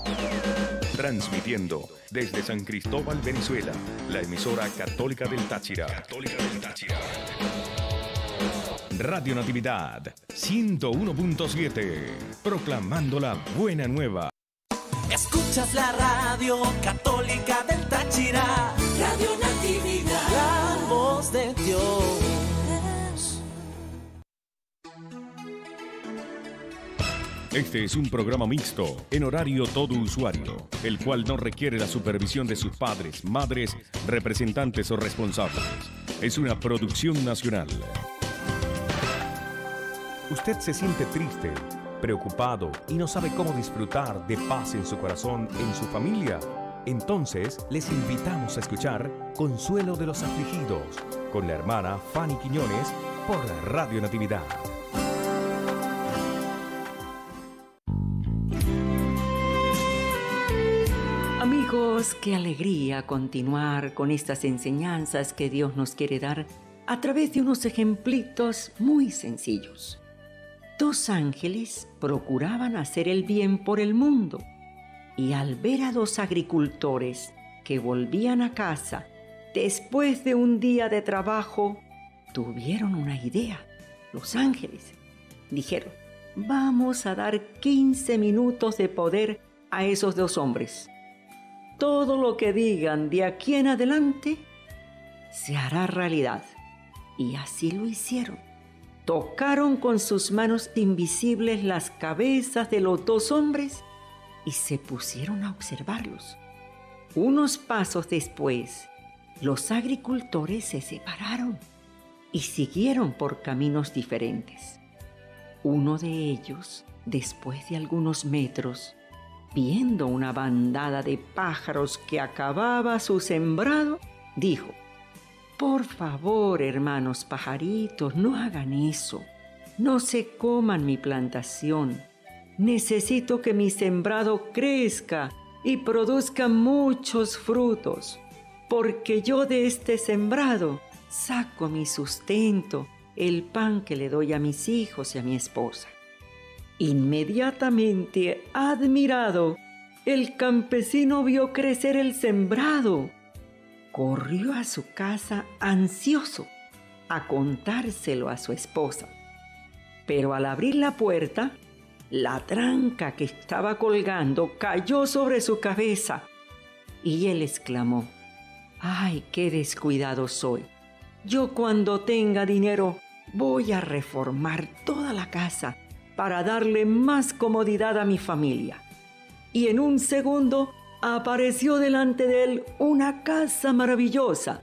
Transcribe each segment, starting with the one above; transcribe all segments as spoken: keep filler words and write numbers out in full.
Transmitiendo desde San Cristóbal, Venezuela, la emisora católica del Táchira. Católica del Táchira. Radio Natividad ciento uno punto siete, proclamando la buena nueva. Escuchas la radio católica del Táchira, Radio Natividad, la voz de Dios. Este es un programa mixto, en horario todo usuario, el cual no requiere la supervisión de sus padres, madres, representantes o responsables. Es una producción nacional. ¿Usted se siente triste, preocupado y no sabe cómo disfrutar de paz en su corazón, en su familia? Entonces, les invitamos a escuchar Consuelo de los Afligidos, con la hermana Fanny Quiñones, por Radio Natividad. Amigos, qué alegría continuar con estas enseñanzas que Dios nos quiere dar a través de unos ejemplitos muy sencillos. Dos ángeles procuraban hacer el bien por el mundo y al ver a dos agricultores que volvían a casa después de un día de trabajo, tuvieron una idea. Los ángeles dijeron: vamos a dar quince minutos de poder a esos dos hombres. Todo lo que digan de aquí en adelante se hará realidad. Y así lo hicieron. Tocaron con sus manos invisibles las cabezas de los dos hombres y se pusieron a observarlos. Unos pasos después, los agricultores se separaron y siguieron por caminos diferentes. Uno de ellos, después de algunos metros, viendo una bandada de pájaros que acababa su sembrado, dijo: por favor, hermanos pajaritos, no hagan eso. No se coman mi plantación. Necesito que mi sembrado crezca y produzca muchos frutos, porque yo de este sembrado saco mi sustento, el pan que le doy a mis hijos y a mi esposa. Inmediatamente, admirado, el campesino vio crecer el sembrado. Corrió a su casa ansioso a contárselo a su esposa. Pero al abrir la puerta, la tranca que estaba colgando cayó sobre su cabeza y él exclamó: ¡ay, qué descuidado soy! Yo cuando tenga dinero voy a reformar toda la casa para darle más comodidad a mi familia. Y en un segundo apareció delante de él una casa maravillosa.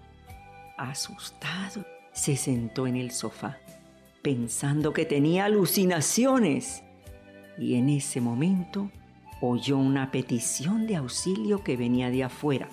Asustado, se sentó en el sofá, pensando que tenía alucinaciones. Y en ese momento oyó una petición de auxilio que venía de afuera.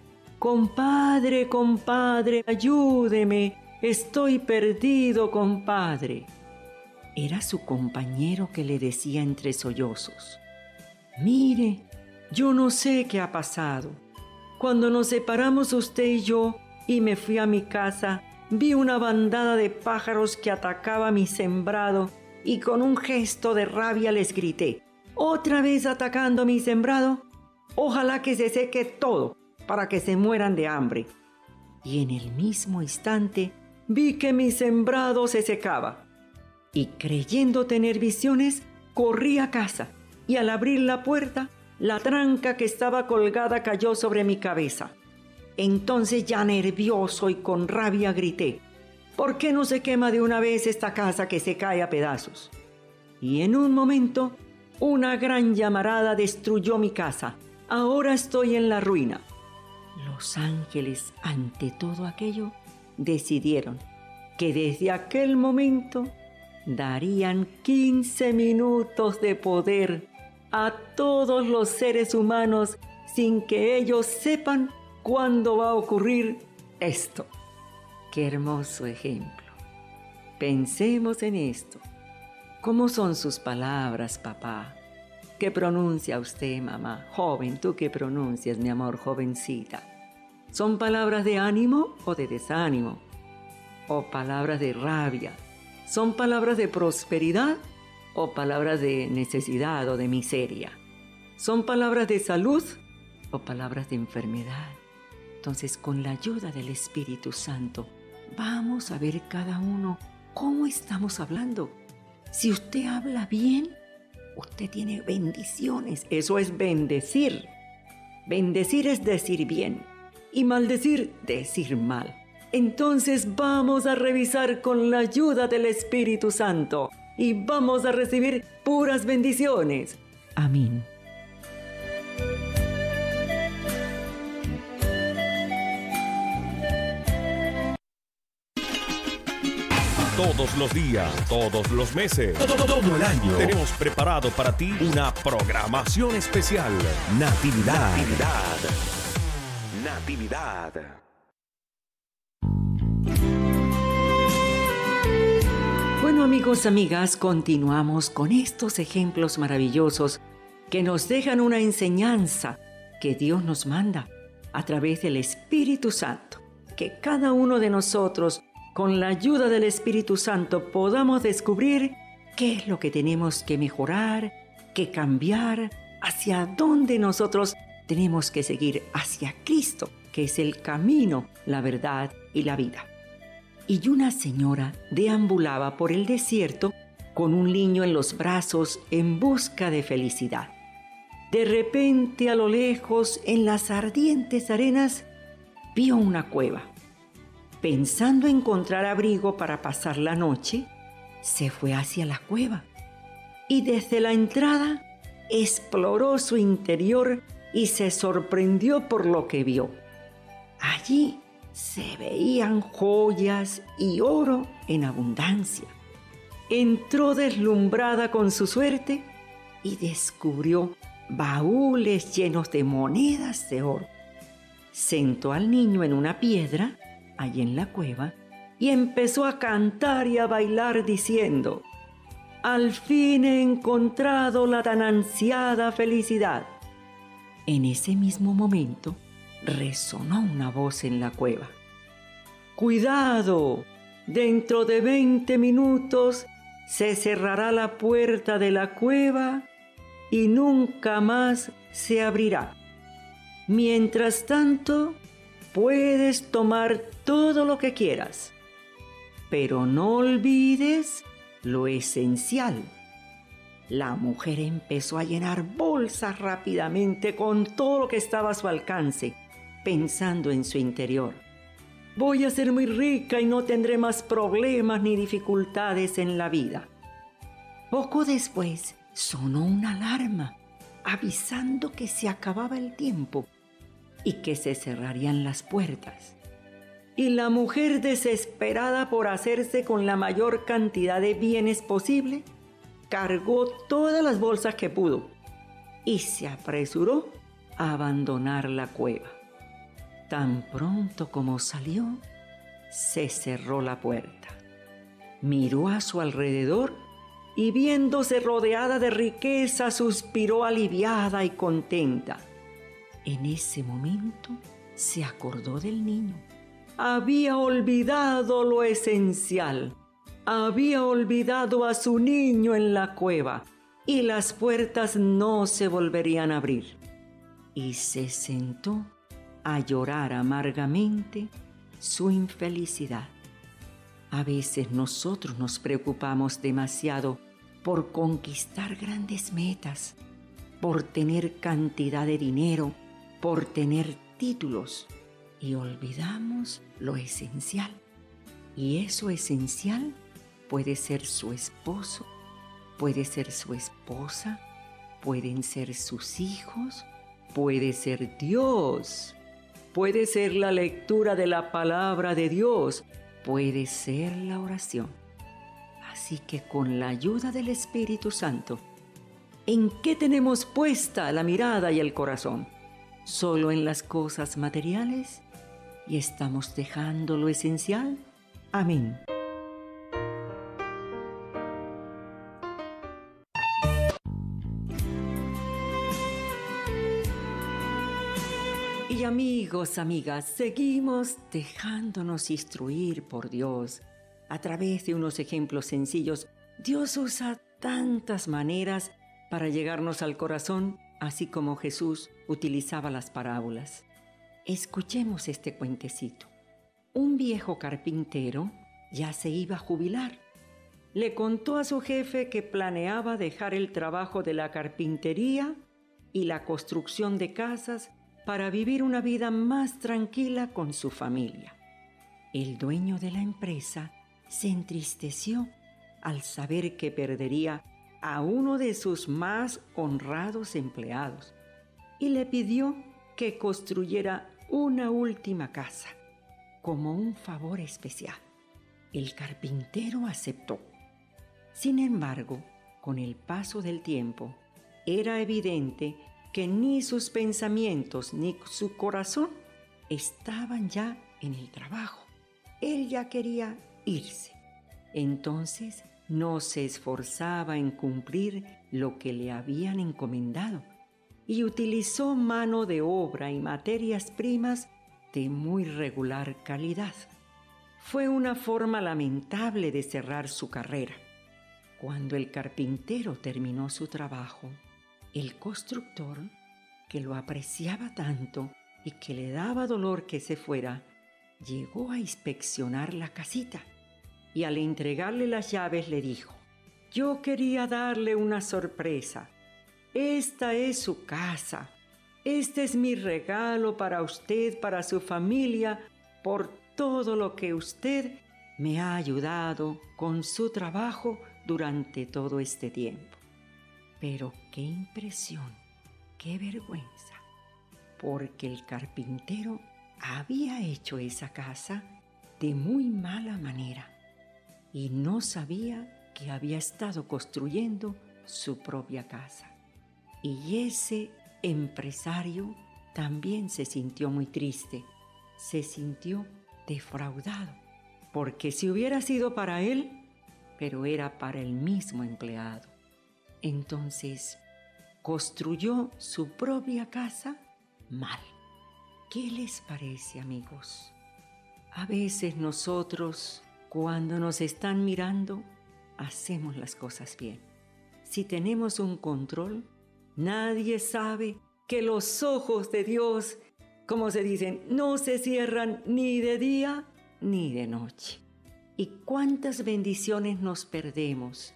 «Compadre, compadre, ayúdeme, estoy perdido, compadre». Era su compañero que le decía entre sollozos: «Mire, yo no sé qué ha pasado. Cuando nos separamos usted y yo y me fui a mi casa, vi una bandada de pájaros que atacaba mi sembrado y con un gesto de rabia les grité: ¿otra vez atacando mi sembrado? Ojalá que se seque todo para que se mueran de hambre». Y en el mismo instante vi que mi sembrado se secaba. Y creyendo tener visiones, corrí a casa y al abrir la puerta, la tranca que estaba colgada cayó sobre mi cabeza. Entonces, ya nervioso y con rabia, grité: ¿por qué no se quema de una vez esta casa que se cae a pedazos? Y en un momento, una gran llamarada destruyó mi casa. Ahora estoy en la ruina. Los ángeles, ante todo aquello, decidieron que desde aquel momento darían quince minutos de poder a todos los seres humanos sin que ellos sepan cuándo va a ocurrir esto. ¡Qué hermoso ejemplo! Pensemos en esto. ¿Cómo son sus palabras, papá? ¿Qué pronuncia usted, mamá? Joven, ¿tú qué pronuncias, mi amor, jovencita? ¿Son palabras de ánimo o de desánimo? ¿O palabras de rabia? ¿Son palabras de prosperidad o palabras de necesidad o de miseria? ¿Son palabras de salud o palabras de enfermedad? Entonces, con la ayuda del Espíritu Santo, vamos a ver cada uno cómo estamos hablando. Si usted habla bien, usted tiene bendiciones. Eso es bendecir. Bendecir es decir bien y maldecir, decir mal. Entonces vamos a revisar con la ayuda del Espíritu Santo y vamos a recibir puras bendiciones. Amén. Todos los días, todos los meses, todo, todo el año, tenemos preparado para ti una programación especial. Natividad. Natividad. Natividad. Bueno, amigos, amigas, continuamos con estos ejemplos maravillosos que nos dejan una enseñanza que Dios nos manda a través del Espíritu Santo. Que cada uno de nosotros, con la ayuda del Espíritu Santo, podamos descubrir qué es lo que tenemos que mejorar, que cambiar, hacia dónde nosotros tenemos que seguir, hacia Cristo, que es el camino, la verdad y la vida. Y una señora deambulaba por el desierto con un niño en los brazos en busca de felicidad. De repente, a lo lejos, en las ardientes arenas, vio una cueva. Pensando encontrar abrigo para pasar la noche, se fue hacia la cueva y desde la entrada exploró su interior y se sorprendió por lo que vio. Allí se veían joyas y oro en abundancia. Entró deslumbrada con su suerte y descubrió baúles llenos de monedas de oro. Sentó al niño en una piedra allí en la cueva y empezó a cantar y a bailar diciendo: «Al fin he encontrado la tan ansiada felicidad». En ese mismo momento resonó una voz en la cueva: «Cuidado, dentro de veinte minutos se cerrará la puerta de la cueva y nunca más se abrirá. Mientras tanto, puedes tomar todo lo que quieras, pero no olvides lo esencial». La mujer empezó a llenar bolsas rápidamente con todo lo que estaba a su alcance, pensando en su interior: «Voy a ser muy rica y no tendré más problemas ni dificultades en la vida». Poco después sonó una alarma avisando que se acababa el tiempo y que se cerrarían las puertas. Y la mujer, desesperada por hacerse con la mayor cantidad de bienes posible, cargó todas las bolsas que pudo y se apresuró a abandonar la cueva. Tan pronto como salió, se cerró la puerta. Miró a su alrededor y, viéndose rodeada de riqueza, suspiró aliviada y contenta. En ese momento se acordó del niño. Había olvidado lo esencial. Había olvidado a su niño en la cueva y las puertas no se volverían a abrir. Y se sentó a llorar amargamente su infelicidad. A veces nosotros nos preocupamos demasiado por conquistar grandes metas, por tener cantidad de dinero, por tener títulos, y olvidamos lo esencial. Y eso esencial puede ser su esposo, puede ser su esposa, pueden ser sus hijos, puede ser Dios, puede ser la lectura de la palabra de Dios, puede ser la oración. Así que con la ayuda del Espíritu Santo, ¿en qué tenemos puesta la mirada y el corazón? ¿Solo en las cosas materiales? ¿Y estamos dejando lo esencial? Amén. Y amigos, amigas, seguimos dejándonos instruir por Dios a través de unos ejemplos sencillos. Dios usa tantas maneras para llegarnos al corazón así como Jesús utilizaba las parábolas. Escuchemos este cuentecito. Un viejo carpintero ya se iba a jubilar. Le contó a su jefe que planeaba dejar el trabajo de la carpintería y la construcción de casas para vivir una vida más tranquila con su familia. El dueño de la empresa se entristeció al saber que perdería a uno de sus más honrados empleados y le pidió que construyera una última casa como un favor especial. El carpintero aceptó. Sin embargo, con el paso del tiempo, era evidente que ni sus pensamientos ni su corazón estaban ya en el trabajo. Él ya quería irse. Entonces no se esforzaba en cumplir lo que le habían encomendado y utilizó mano de obra y materias primas de muy regular calidad. Fue una forma lamentable de cerrar su carrera. Cuando el carpintero terminó su trabajo, el constructor, que lo apreciaba tanto y que le daba dolor que se fuera, llegó a inspeccionar la casita y al entregarle las llaves le dijo: «Yo quería darle una sorpresa. Esta es su casa. Este es mi regalo para usted, para su familia, por todo lo que usted me ha ayudado con su trabajo durante todo este tiempo». Pero qué impresión, qué vergüenza, porque el carpintero había hecho esa casa de muy mala manera y no sabía que había estado construyendo su propia casa. Y ese empresario también se sintió muy triste, se sintió defraudado, porque si hubiera sido para él, pero era para el mismo empleado. Entonces, construyó su propia casa mal. ¿Qué les parece, amigos? A veces nosotros, cuando nos están mirando, hacemos las cosas bien. Si tenemos un control, nadie sabe que los ojos de Dios, como se dicen, no se cierran ni de día ni de noche. ¿Y cuántas bendiciones nos perdemos?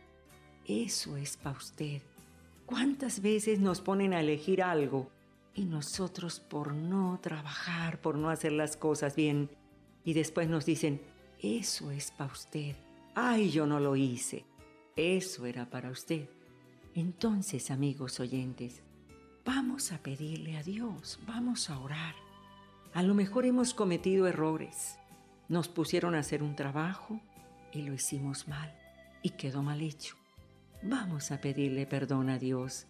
Eso es para usted. ¿Cuántas veces nos ponen a elegir algo y nosotros por no trabajar, por no hacer las cosas bien, y después nos dicen: eso es para usted? Ay, yo no lo hice. Eso era para usted. Entonces, amigos oyentes, vamos a pedirle a Dios, vamos a orar. A lo mejor hemos cometido errores. Nos pusieron a hacer un trabajo y lo hicimos mal y quedó mal hecho. Vamos a pedirle perdón a Dios.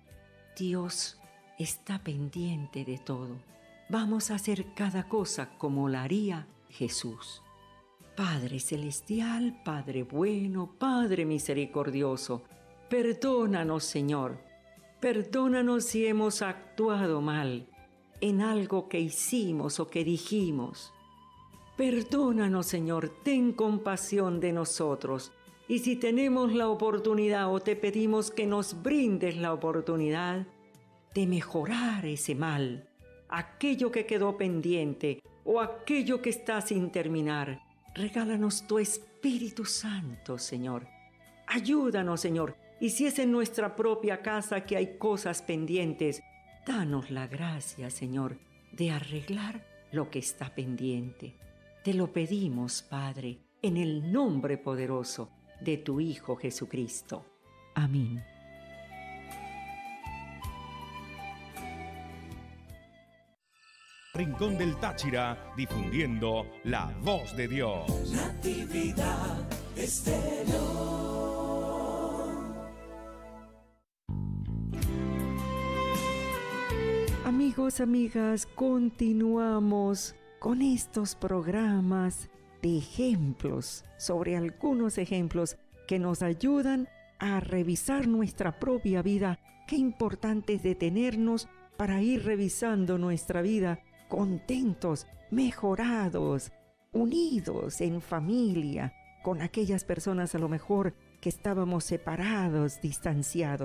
Dios está pendiente de todo. Vamos a hacer cada cosa como la haría Jesús. Padre celestial, Padre bueno, Padre misericordioso, perdónanos, Señor. Perdónanos si hemos actuado mal en algo que hicimos o que dijimos. Perdónanos, Señor, ten compasión de nosotros. Y si tenemos la oportunidad o te pedimos que nos brindes la oportunidad de mejorar ese mal, aquello que quedó pendiente o aquello que está sin terminar, regálanos tu Espíritu Santo, Señor. Ayúdanos, Señor. Y si es en nuestra propia casa que hay cosas pendientes, danos la gracia, Señor, de arreglar lo que está pendiente. Te lo pedimos, Padre, en el nombre poderoso de tu Hijo Jesucristo. Amén. Rincón del Táchira, difundiendo la voz de Dios. Natividad Estéreo. Amigos, amigas, continuamos con estos programas de ejemplos, sobre algunos ejemplos que nos ayudan a revisar nuestra propia vida. Qué importante es detenernos para ir revisando nuestra vida contentos, mejorados, unidos en familia, con aquellas personas a lo mejor que estábamos separados, distanciados.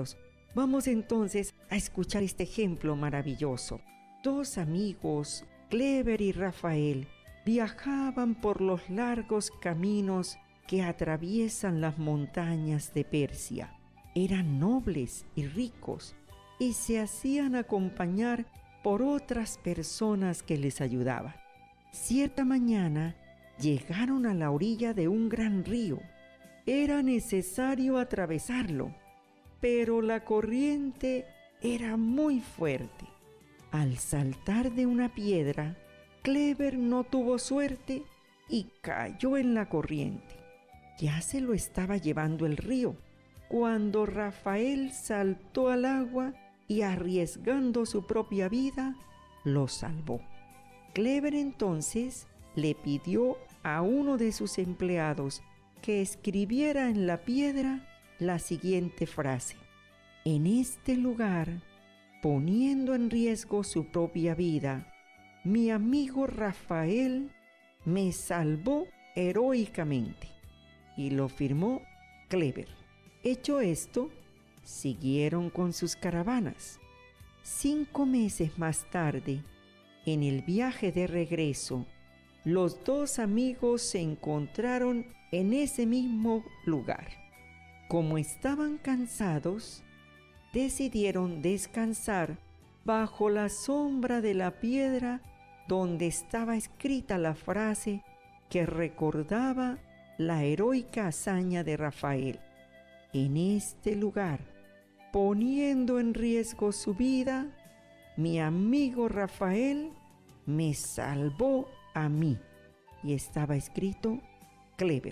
Vamos entonces a escuchar este ejemplo maravilloso. Dos amigos, Clever y Rafael, viajaban por los largos caminos que atraviesan las montañas de Persia. Eran nobles y ricos y se hacían acompañar por otras personas que les ayudaban. Cierta mañana llegaron a la orilla de un gran río. Era necesario atravesarlo, pero la corriente era muy fuerte. Al saltar de una piedra, Clever no tuvo suerte y cayó en la corriente. Ya se lo estaba llevando el río, cuando Rafael saltó al agua y, arriesgando su propia vida, lo salvó. Clever entonces le pidió a uno de sus empleados que escribiera en la piedra la siguiente frase: en este lugar, poniendo en riesgo su propia vida, mi amigo Rafael me salvó heroicamente. Y lo firmó Clever. Hecho esto, siguieron con sus caravanas. Cinco meses más tarde, en el viaje de regreso, los dos amigos se encontraron en ese mismo lugar. Como estaban cansados, decidieron descansar bajo la sombra de la piedra donde estaba escrita la frase que recordaba la heroica hazaña de Rafael. En este lugar, poniendo en riesgo su vida, mi amigo Rafael me salvó a mí. Y estaba escrito Clever.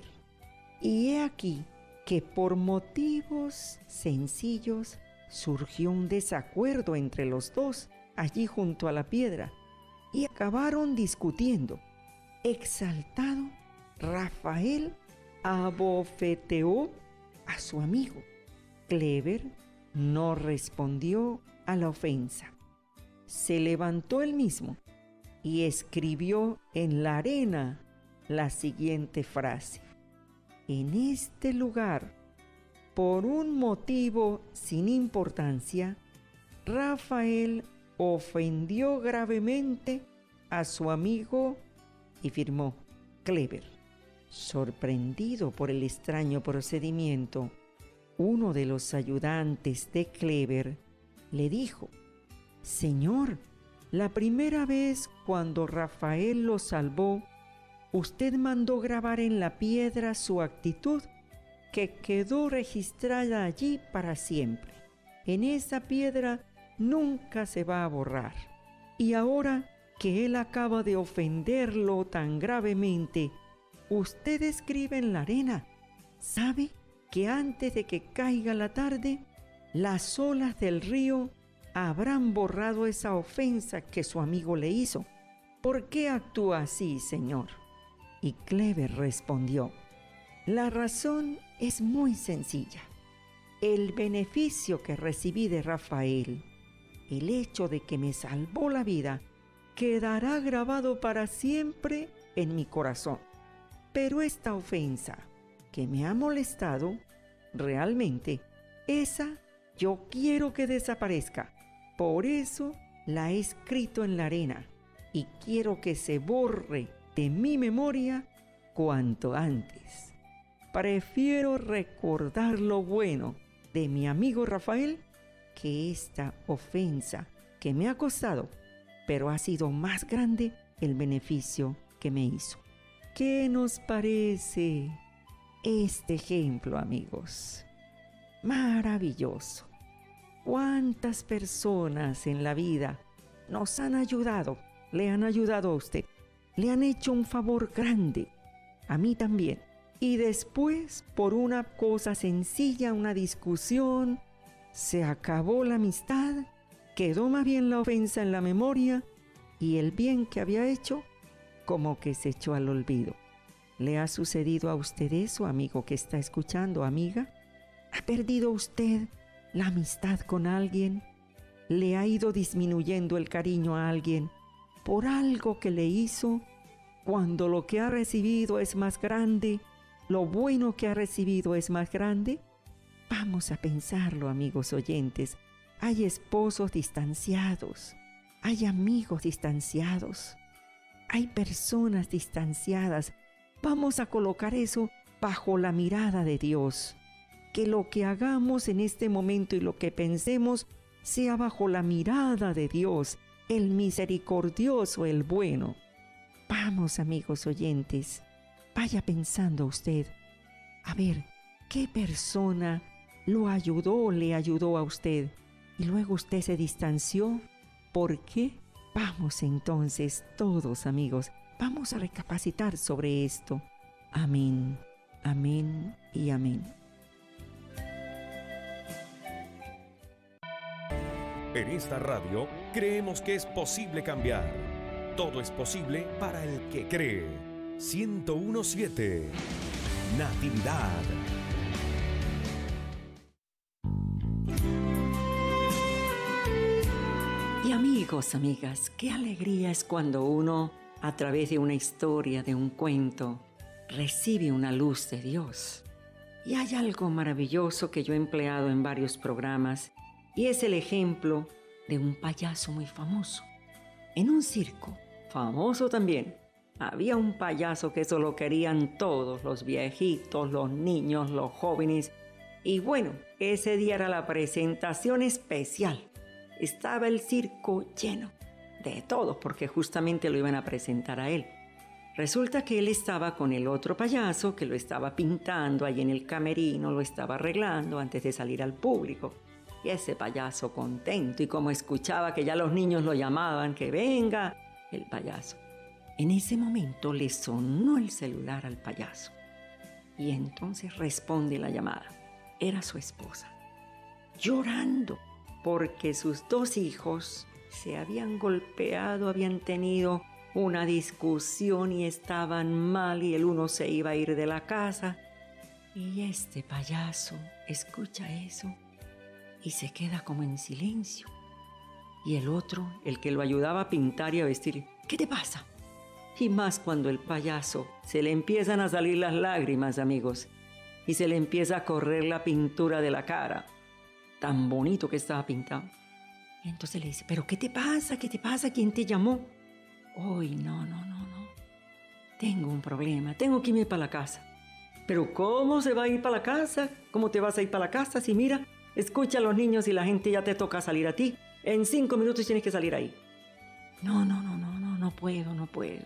Y he aquí que por motivos sencillos surgió un desacuerdo entre los dos allí junto a la piedra y acabaron discutiendo. Exaltado, Rafael abofeteó a su amigo. Clever no respondió a la ofensa. Se levantó él mismo y escribió en la arena la siguiente frase: en este lugar, por un motivo sin importancia, Rafael ofendió gravemente a su amigo, y firmó Clever. Sorprendido por el extraño procedimiento, uno de los ayudantes de Clever le dijo: Señor, la primera vez cuando Rafael lo salvó, usted mandó grabar en la piedra su actitud, que quedó registrada allí para siempre. En esa piedra nunca se va a borrar. Y ahora que él acaba de ofenderlo tan gravemente, usted escribe en la arena. ¿Sabe que antes de que caiga la tarde, las olas del río habrán borrado esa ofensa que su amigo le hizo? ¿Por qué actúa así, señor? Y Clever respondió: la razón es muy sencilla. El beneficio que recibí de Rafael, el hecho de que me salvó la vida, quedará grabado para siempre en mi corazón. Pero esta ofensa que me ha molestado, realmente, esa yo quiero que desaparezca. Por eso la he escrito en la arena y quiero que se borre de mi memoria cuanto antes. Prefiero recordar lo bueno de mi amigo Rafael que esta ofensa que me ha costado, pero ha sido más grande el beneficio que me hizo. ¿Qué nos parece este ejemplo, amigos? Maravilloso. ¿Cuántas personas en la vida nos han ayudado? Le han ayudado a usted. Le han hecho un favor grande. A mí también. Y después, por una cosa sencilla, una discusión, se acabó la amistad, quedó más bien la ofensa en la memoria y el bien que había hecho como que se echó al olvido. ¿Le ha sucedido a usted eso, amigo que está escuchando, amiga? ¿Ha perdido usted la amistad con alguien? ¿Le ha ido disminuyendo el cariño a alguien por algo que le hizo, cuando lo que ha recibido es más grande, lo bueno que ha recibido es más grande? Vamos a pensarlo, amigos oyentes. Hay esposos distanciados, hay amigos distanciados, hay personas distanciadas. Vamos a colocar eso bajo la mirada de Dios. Que lo que hagamos en este momento y lo que pensemos sea bajo la mirada de Dios, el misericordioso, el bueno. Vamos, amigos oyentes, vaya pensando usted, a ver, ¿qué persona lo ayudó, le ayudó a usted? Y luego usted se distanció. ¿Por qué? Vamos entonces, todos amigos, vamos a recapacitar sobre esto. Amén, amén y amén. En esta radio creemos que es posible cambiar. Todo es posible para el que cree. ciento uno punto siete Natividad. Y amigos, amigas, qué alegría es cuando uno, a través de una historia, de un cuento, recibe una luz de Dios. Y hay algo maravilloso que yo he empleado en varios programas, y es el ejemplo de un payaso muy famoso. En un circo, famoso también, había un payaso que eso lo querían todos, los viejitos, los niños, los jóvenes. Y bueno, ese día era la presentación especial. Estaba el circo lleno de todos, porque justamente lo iban a presentar a él. Resulta que él estaba con el otro payaso que lo estaba pintando ahí en el camerino, lo estaba arreglando antes de salir al público. Y ese payaso contento, y como escuchaba que ya los niños lo llamaban, que venga el payaso. En ese momento le sonó el celular al payaso. Y entonces responde la llamada. Era su esposa, llorando, porque sus dos hijos se habían golpeado, habían tenido una discusión y estaban mal, y el uno se iba a ir de la casa. Y este payaso escucha eso y se queda como en silencio. Y el otro, el que lo ayudaba a pintar y a vestir, ¿qué te pasa? Y más cuando el payaso se le empiezan a salir las lágrimas, amigos, y se le empieza a correr la pintura de la cara. Tan bonito que estaba pintado. Y entonces le dice, ¿pero qué te pasa? ¿Qué te pasa? ¿Quién te llamó? Uy, no, no, no, no. Tengo un problema, tengo que irme para la casa. ¿Pero cómo se va a ir para la casa? ¿Cómo te vas a ir para la casa? Si mira, escucha a los niños y la gente, ya te toca salir a ti. En cinco minutos tienes que salir ahí. No, no, no, no, no, no puedo, no puedo.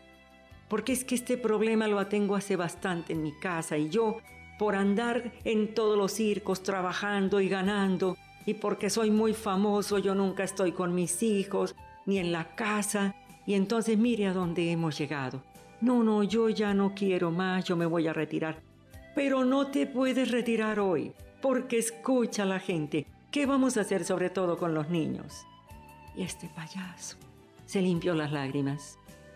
Porque es que este problema lo tengo hace bastante en mi casa, y yo, por andar en todos los circos trabajando y ganando, y porque soy muy famoso, yo nunca estoy con mis hijos, ni en la casa, y entonces mire a dónde hemos llegado. No, no, yo ya no quiero más, yo me voy a retirar. Pero no te puedes retirar hoy, porque escucha a la gente. ¿Qué vamos a hacer sobre todo con los niños? Y este payaso se limpió las lágrimas.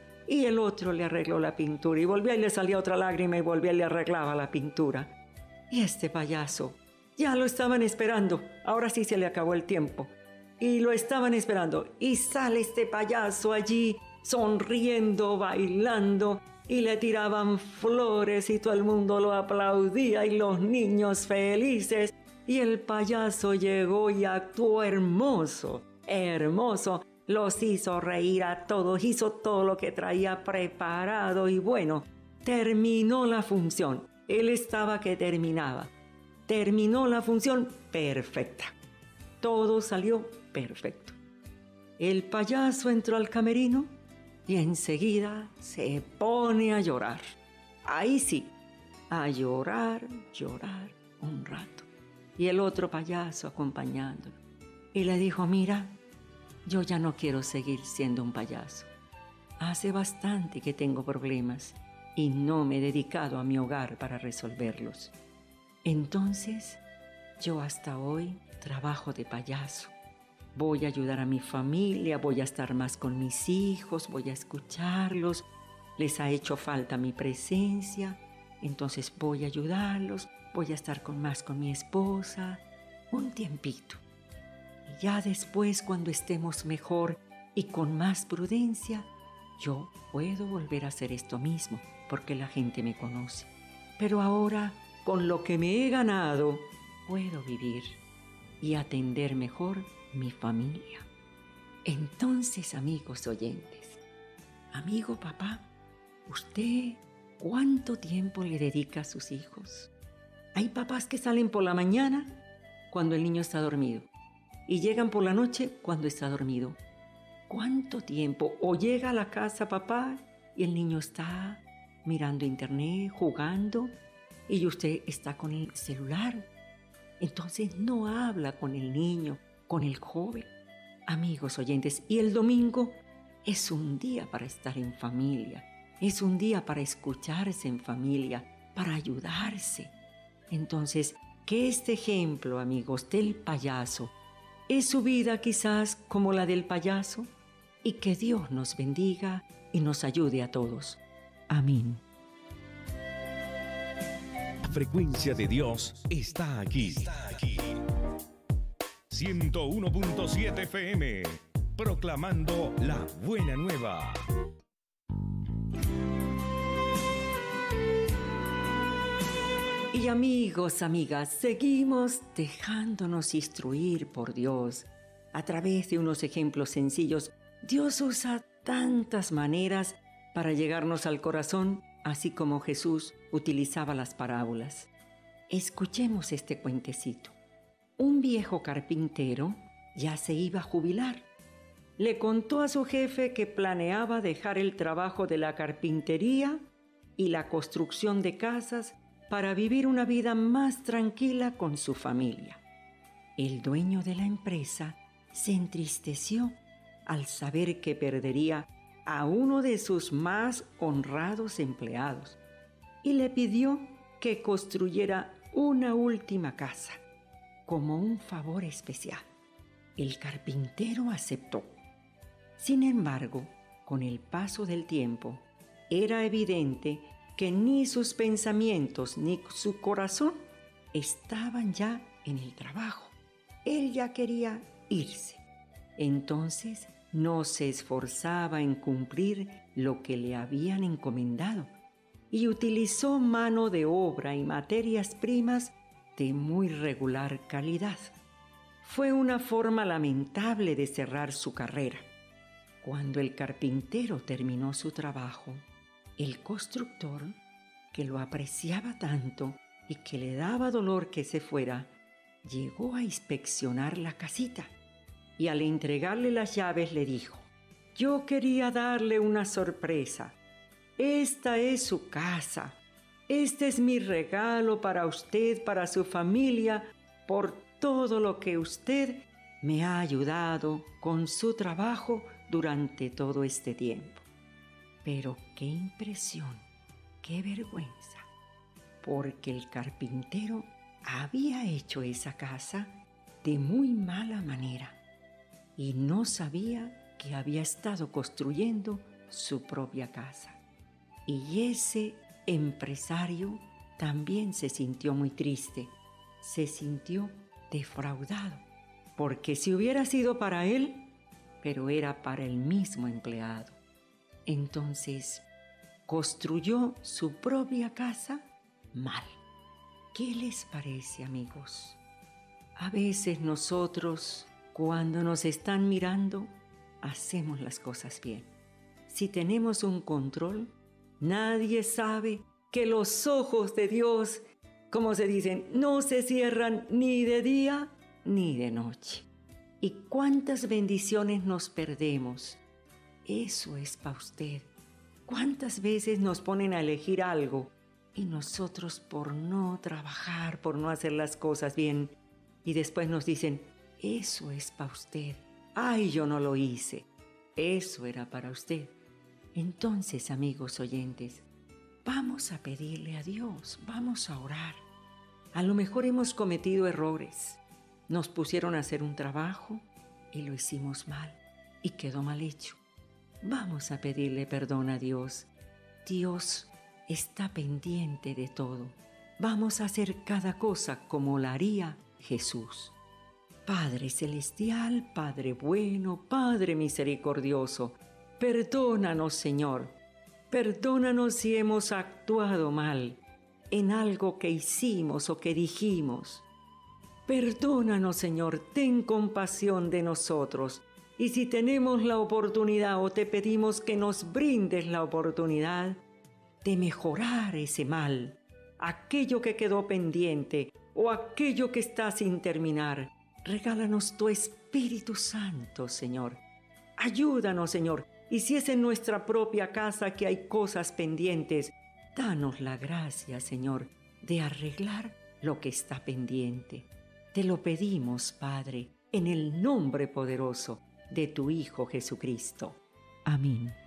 Y el otro le arregló la pintura, y volvía y le salía otra lágrima, y volvía y le arreglaba la pintura. Y este payaso, ya lo estaban esperando, ahora sí se le acabó el tiempo. Y lo estaban esperando, y sale este payaso allí, sonriendo, bailando, y le tiraban flores, y todo el mundo lo aplaudía, y los niños felices. Y el payaso llegó y actuó hermoso, hermoso. Los hizo reír a todos, hizo todo lo que traía preparado, y bueno, terminó la función. Él estaba que terminaba. Terminó la función perfecta. Todo salió perfecto. El payaso entró al camerino y enseguida se pone a llorar. Ahí sí, a llorar, llorar un rato. Y el otro payaso acompañándolo. Y le dijo, mira, yo ya no quiero seguir siendo un payaso. Hace bastante que tengo problemas y no me he dedicado a mi hogar para resolverlos. Entonces, yo hasta hoy trabajo de payaso. Voy a ayudar a mi familia, voy a estar más con mis hijos, voy a escucharlos. Les ha hecho falta mi presencia, entonces voy a ayudarlos, voy a estar con más con mi esposa, un tiempito. Y ya después, cuando estemos mejor y con más prudencia, yo puedo volver a hacer esto mismo, porque la gente me conoce. Pero ahora, con lo que me he ganado, puedo vivir y atender mejor mi familia. Entonces, amigos oyentes, amigo papá, ¿usted cuánto tiempo le dedica a sus hijos? Hay papás que salen por la mañana cuando el niño está dormido y llegan por la noche cuando está dormido. ¿Cuánto tiempo? O llega a la casa papá y el niño está mirando internet, jugando, y usted está con el celular. Entonces no habla con el niño, con el joven. Amigos oyentes, y el domingo es un día para estar en familia, es un día para escucharse en familia, para ayudarse. Entonces, que este ejemplo, amigos, del payaso, es su vida quizás como la del payaso, y que Dios nos bendiga y nos ayude a todos. Amén. La frecuencia de Dios está aquí. Está aquí. ciento uno punto siete F M, proclamando la buena nueva. Y amigos, amigas, seguimos dejándonos instruir por Dios. A través de unos ejemplos sencillos, Dios usa tantas maneras para llegarnos al corazón, así como Jesús utilizaba las parábolas. Escuchemos este cuentecito. Un viejo carpintero ya se iba a jubilar. Le contó a su jefe que planeaba dejar el trabajo de la carpintería y la construcción de casas para vivir una vida más tranquila con su familia. El dueño de la empresa se entristeció al saber que perdería a uno de sus más honrados empleados y le pidió que construyera una última casa como un favor especial. El carpintero aceptó. Sin embargo, con el paso del tiempo, era evidente que ni sus pensamientos ni su corazón estaban ya en el trabajo. Él ya quería irse. Entonces no se esforzaba en cumplir lo que le habían encomendado y utilizó mano de obra y materias primas de muy regular calidad. Fue una forma lamentable de cerrar su carrera. Cuando el carpintero terminó su trabajo, el constructor, que lo apreciaba tanto y que le daba dolor que se fuera, llegó a inspeccionar la casita y al entregarle las llaves le dijo: «Yo quería darle una sorpresa. Esta es su casa. Este es mi regalo para usted, para su familia, por todo lo que usted me ha ayudado con su trabajo durante todo este tiempo». Pero qué impresión, qué vergüenza, porque el carpintero había hecho esa casa de muy mala manera y no sabía que había estado construyendo su propia casa. Y ese empresario también se sintió muy triste, se sintió defraudado, porque si hubiera sido para él, pero era para el mismo empleado. Entonces, construyó su propia casa mal. ¿Qué les parece, amigos? A veces nosotros, cuando nos están mirando, hacemos las cosas bien. Si tenemos un control, nadie sabe que los ojos de Dios, como se dicen, no se cierran ni de día ni de noche. ¿Y cuántas bendiciones nos perdemos? Eso es para usted. ¿Cuántas veces nos ponen a elegir algo y nosotros por no trabajar, por no hacer las cosas bien, y después nos dicen: eso es para usted? Ay, yo no lo hice. Eso era para usted. Entonces, amigos oyentes, vamos a pedirle a Dios, vamos a orar. A lo mejor hemos cometido errores. Nos pusieron a hacer un trabajo y lo hicimos mal y quedó mal hecho. Vamos a pedirle perdón a Dios. Dios está pendiente de todo. Vamos a hacer cada cosa como la haría Jesús. Padre celestial, Padre bueno, Padre misericordioso, perdónanos, Señor. Perdónanos si hemos actuado mal en algo que hicimos o que dijimos. Perdónanos, Señor, ten compasión de nosotros. Y si tenemos la oportunidad o te pedimos que nos brindes la oportunidad de mejorar ese mal, aquello que quedó pendiente o aquello que está sin terminar, regálanos tu Espíritu Santo, Señor. Ayúdanos, Señor. Y si es en nuestra propia casa que hay cosas pendientes, danos la gracia, Señor, de arreglar lo que está pendiente. Te lo pedimos, Padre, en el nombre poderoso de tu Hijo Jesucristo. Amén.